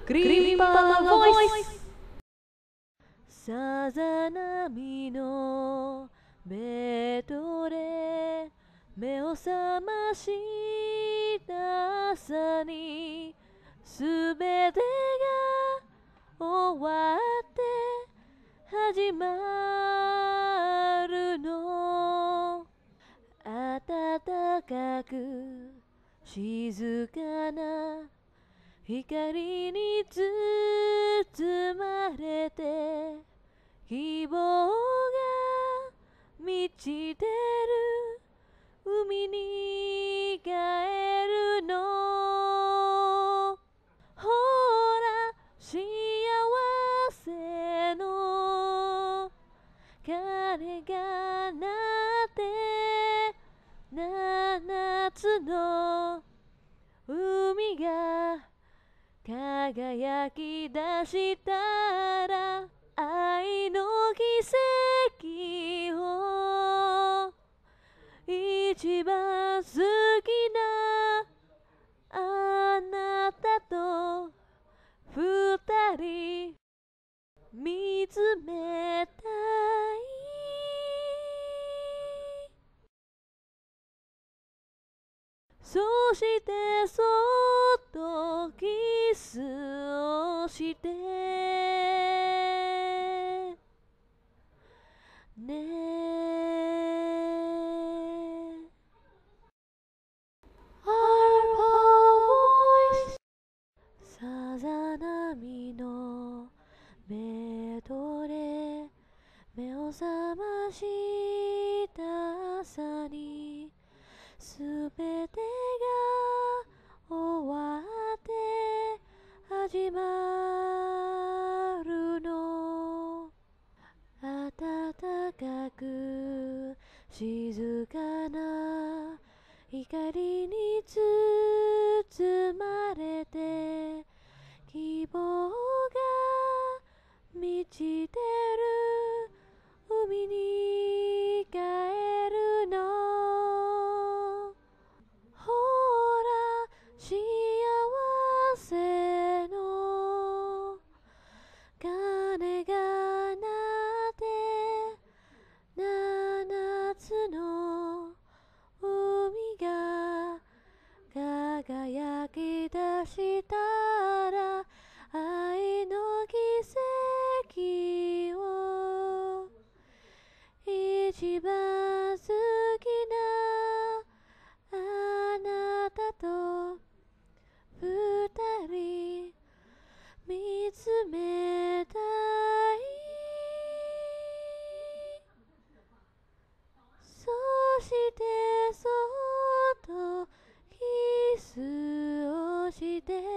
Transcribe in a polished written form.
クリーパーボイス。 さざ波のベッドで目を覚ました朝にすべてが終わって始まるの。暖かく静かな光に包まれて希望が満ちてる海に帰るの。ほら幸せの鐘が鳴って夏の海が輝き出したら愛の奇跡を一番好きなあなたと二人見つめたい。そしてそっとキスをしてね。さざ波のベッドで目を覚ました朝にすべてが終わって始まるの。暖かく静かな光に包まれて希望が満ちてる海に帰るの。ほら幸せの鐘が鳴って夏の海が輝き出したら愛の奇跡を一番好きなあなたと二人見つめたい。そしてそっとキスをして